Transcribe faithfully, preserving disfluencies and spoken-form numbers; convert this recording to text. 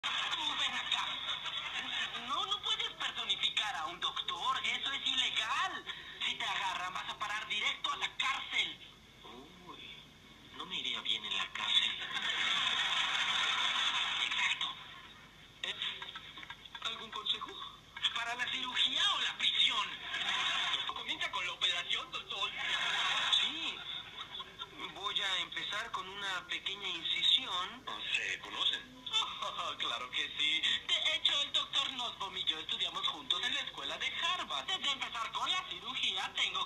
Tú ven acá. No, no puedes personificar a un doctor. Eso es ilegal. Si te agarran, vas a parar directo a la cárcel. Uy, no me iría bien en la cárcel. Exacto. ¿Eh? ¿Algún consejo? ¿Para la cirugía o la prisión? Comienza con la operación, doctor. Sí. Voy a empezar con una pequeña incisión. ¿Se conocen? Oh, claro que sí. De hecho, el doctor Nussbaum y yo estudiamos juntos en la escuela de Harvard. Antes de empezar con la cirugía, tengo